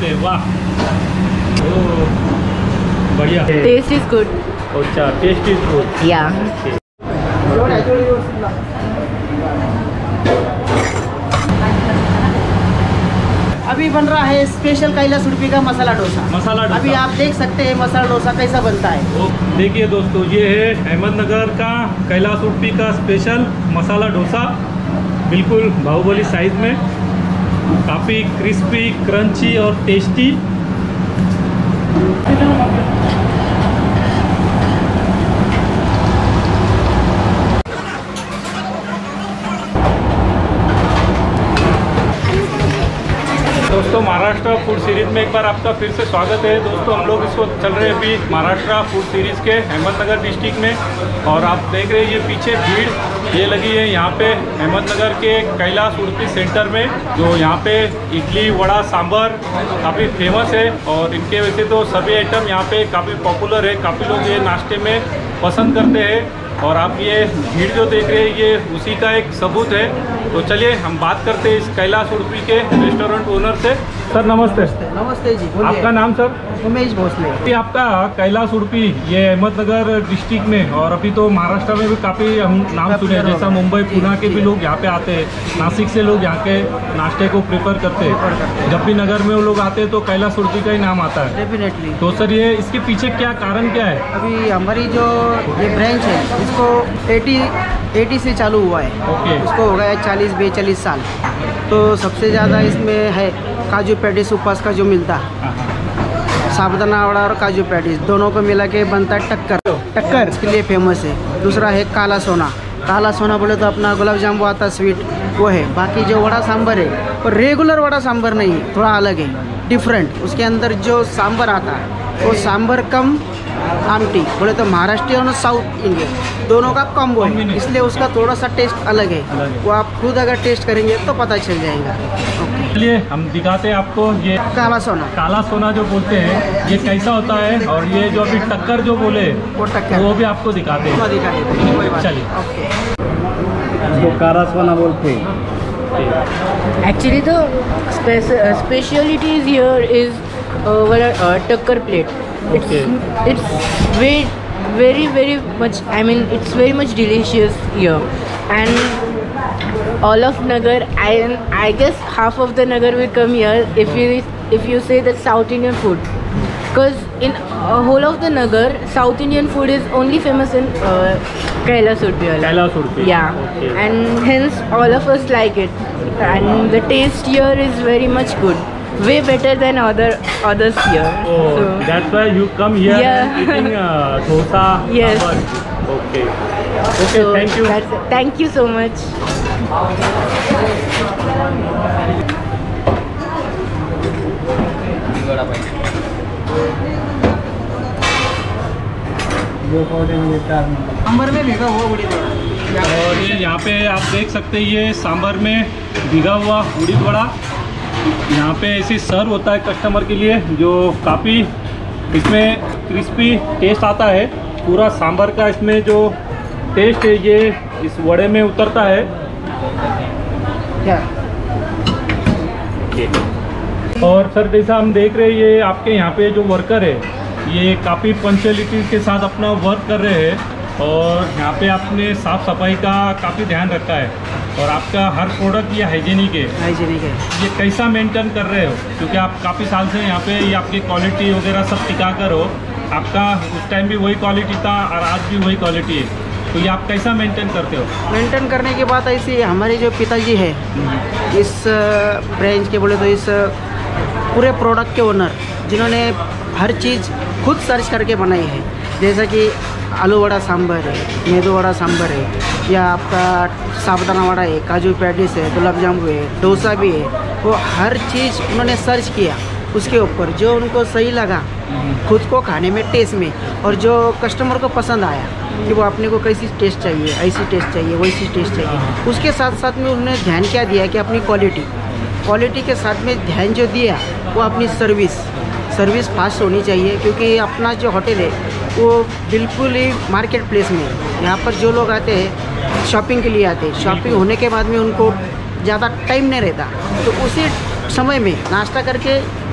करते हैं। वाह, ओह बढ़िया। Taste is good. अच्छा, टेस्ट इज गुड। या अभी बन रहा है स्पेशल कैलाश उडुपी का मसाला डोसा। मसाला डोसा अभी आप देख सकते हैं मसाला डोसा कैसा बनता है। देखिए दोस्तों, ये है अहमदनगर का कैलाश उडुपी का स्पेशल मसाला डोसा, बिल्कुल बाहुबली साइज में, काफ़ी क्रिस्पी, क्रंची और टेस्टी। दोस्तों, महाराष्ट्र फूड सीरीज़ में एक बार आपका फिर से स्वागत है। दोस्तों, हम लोग इस वक्त चल रहे हैं अभी महाराष्ट्र फूड सीरीज़ के अहमदनगर डिस्ट्रिक्ट में, और आप देख रहे हैं ये पीछे भीड़ ये लगी है यहाँ पे अहमदनगर के कैलाश उडुपी सेंटर में, जो यहाँ पे इडली, वड़ा, सांभर काफ़ी फेमस है। और इनके वैसे तो सभी आइटम यहाँ पे काफ़ी पॉपुलर है, काफ़ी लोग ये नाश्ते में पसंद करते हैं। और आप ये भीड़ जो देख रहे हैं ये उसी का एक सबूत है। तो चलिए हम बात करते हैं इस कैलाश उडुपी के रेस्टोरेंट ओनर से। सर नमस्ते। नमस्ते जी, बोलिए। आपका नाम सर? उमेश भोसले। ये आपका कैलाश उडुपी ये अहमदनगर डिस्ट्रिक्ट में, और अभी तो महाराष्ट्र में भी काफ़ी हम नाम सुने, जैसा मुंबई, पुणे के भी लोग यहाँ पे आते हैं, नासिक से लोग यहाँ के नाश्ते को प्रेफर करते हैं। जब भी नगर में वो लोग आते हैं तो कैलाश उडुपी का ही नाम आता है। डेफिनेटली। तो सर ये इसके पीछे क्या कारण क्या है? अभी हमारी जो ये ब्रांच है इसको 80 से चालू हुआ है। ओके। इसको हो गया 40-42 साल। तो सबसे ज़्यादा इसमें है काजू पैटिस, उपवास का जो मिलता है, साबुदाना वड़ा और काजू पैटिस दोनों को मिला के बनता है टक्कर, इसके लिए फेमस है। दूसरा है काला सोना। काला सोना बोले तो अपना गुलाब जामुन आता स्वीट, वो है। बाकी जो वड़ा सांभर है वो रेगुलर वड़ा सांभर नहीं, थोड़ा अलग है, डिफरेंट। उसके अंदर जो सांभर आता है वो सांभर कम आमटी, बोले तो महाराष्ट्र और साउथ इंडियन दोनों का कॉम्बो है, इसलिए उसका थोड़ा सा टेस्ट अलग है। वो आप खुद अगर टेस्ट करेंगे तो पता चल जाएगा। चलिए हम दिखाते हैं आपको ये काला सोना। काला सोना जो बोलते हैं ये कैसा होता है, और ये जो अभी टक्कर जो बोले वो टक्कर वो भी आपको दिखाते हैं। दिखा देते हैं, कोई बात नहीं। चलिए। ओके। इसको काला सोना बोलते हैं। actually the specialities here is tucker plate. It's very much, I mean it's very much delicious here, and all of Nagar, I guess half of the Nagar will come here if you say that South Indian food, because in whole of the Nagar South Indian food is only famous in Kailash Udupi. Kailash Udupi. Yeah. Okay. And hence all of us like it, and the taste here is very much good, way better than others here. Oh, that's why you come here Yeah. and eating dosa. Yes. Sambar. Okay. Okay, So thank you. that's it. Thank you so much. Sambar में भिगा हुआ उड़ीद वड़ा। और ये यहाँ पे आप देख सकते हैं ये सांभर में भिगा हुआ उड़ीद वड़ा यहाँ पे ऐसे सर्व होता है कस्टमर के लिए, जो काफ़ी इसमें क्रिस्पी टेस्ट आता है। पूरा सांभर का इसमें जो टेस्ट है ये इस वड़े में उतरता है। क्या? और सर जैसा हम देख रहे हैं ये आपके यहाँ पे जो वर्कर है ये काफ़ी पंक्चुअलिटी के साथ अपना वर्क कर रहे हैं, और यहाँ पे आपने साफ़ सफाई का काफ़ी ध्यान रखा है, और आपका हर प्रोडक्ट ये हाइजीनिक है। हाइजीनिक है। ये कैसा मेंटेन कर रहे हो, क्योंकि आप काफ़ी साल से यहाँ पे ये आपकी क्वालिटी वगैरह सब टिका कर हो, आपका उस टाइम भी वही क्वालिटी था और आज भी वही क्वालिटी है, तो ये आप कैसा मेंटेन करते हो? मेंटेन करने की बात ऐसी, हमारे जो पिताजी है इस ब्रांच के बोले तो इस पूरे प्रोडक्ट के ओनर, जिन्होंने हर चीज़ खुद सर्च करके बनाई है, जैसा कि आलू वड़ा सांभर है, मेदू वड़ा सांभर है, या आपका साबुदाना वड़ा है, काजू पैटिस है, गुलाब जामुन है, डोसा भी है। वो हर चीज़ उन्होंने सर्च किया, उसके ऊपर जो उनको सही लगा खुद को खाने में, टेस्ट में, और जो कस्टमर को पसंद आया कि वो अपने को कैसी टेस्ट चाहिए, ऐसी टेस्ट चाहिए, वैसी टेस्ट चाहिए। उसके साथ साथ में उन्होंने ध्यान क्या दिया कि अपनी क्वालिटी के साथ में ध्यान जो दिया वो अपनी सर्विस फास्ट होनी चाहिए, क्योंकि अपना जो होटल है वो बिल्कुल ही मार्केट प्लेस में है। यहाँ पर जो लोग आते हैं शॉपिंग के लिए आते हैं, शॉपिंग होने के बाद में उनको ज़्यादा टाइम नहीं रहता, तो उसी समय में नाश्ता करके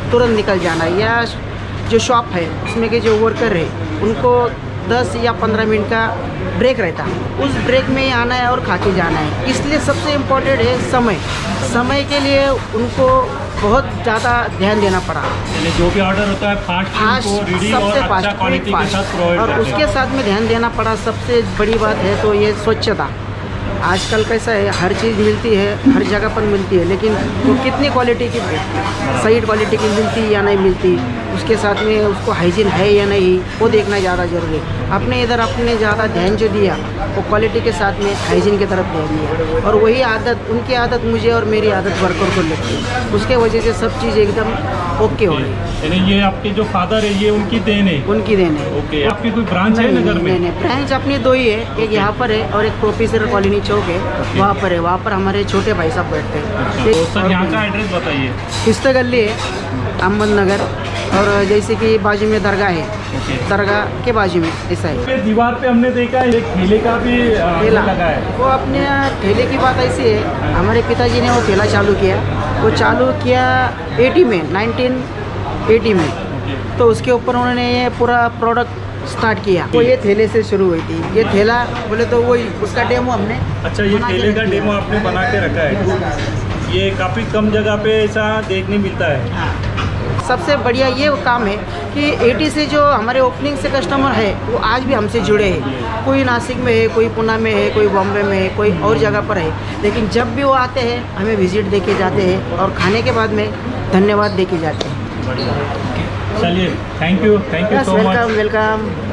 तुरंत निकल जाना है, या जो शॉप है उसमें के जो वर्कर है उनको 10 या 15 मिनट का ब्रेक रहता है, उस ब्रेक में ही आना है और खा के जाना है। इसलिए सबसे इम्पोर्टेंट है समय के लिए उनको बहुत ज़्यादा ध्यान देना पड़ा। यानी जो भी ऑर्डर होता है फास्ट को रेडी और अच्छा क्वालिटी के साथ प्रोवाइड और करते हैं। उसके साथ में ध्यान देना पड़ा। सबसे बड़ी बात है तो ये स्वच्छता। आजकल कैसा है, हर चीज़ मिलती है, हर जगह पर मिलती है, लेकिन वो कितनी क्वालिटी की, सही क्वालिटी की मिलती या नहीं मिलती, उसके साथ में उसको हाइजीन है या नहीं, वो देखना ज़्यादा ज़रूरी है। अपने इधर अपने ज़्यादा ध्यान जो दिया वो क्वालिटी के साथ में हाइजीन की तरफ ध्यान दिया, और वही आदत, उनकी आदत मुझे और मेरी आदत वर्कर को लगती है। उसके वजह से सब चीज़ एकदम ओके हो रही है। यानी ये आपके जो फादर है ये उनकी देन है? उनकी देन है। ओके, आपकी कोई ब्रांच है नगर में? नहीं, ब्रांच अपनी 2 ही है, एक यहाँ पर है और एक प्रोफेसर कॉलोनी चौक है, वहाँ पर है। वहाँ पर हमारे छोटे भाई साहब बैठते हैं। तो सर यहाँ का एड्रेस बताइए। किस्ता गली है, अहमदनगर, और जैसे कि बाजू में दरगाह है, दरगाह के बाजू में ऐसा है। दीवार पे हमने देखा एक ठेले का भी ठेला लगा है। वो अपने ठेले की बात ऐसी है, हमारे पिताजी ने वो ठेला चालू किया, वो चालू किया 80 में, 1980 में। तो उसके ऊपर उन्होंने ये पूरा प्रोडक्ट स्टार्ट किया। वो ये ठेले से शुरू हुई थी। ये ठेला बोले तो वही उसका डेमो हमने, अच्छा, ये ठेले का डेमो आपने बना के रखा है। ये काफ़ी कम जगह पे ऐसा देखने मिलता है। सबसे बढ़िया ये काम है कि 80 से जो हमारे ओपनिंग से कस्टमर है वो आज भी हमसे जुड़े हैं। कोई नासिक में है, कोई पुणे में है, कोई बॉम्बे में है, कोई और जगह पर है, लेकिन जब भी वो आते हैं हमें विजिट दे के जाते हैं और खाने के बाद में धन्यवाद दे के जाते हैं। चलिए, thank you so much. Welcome.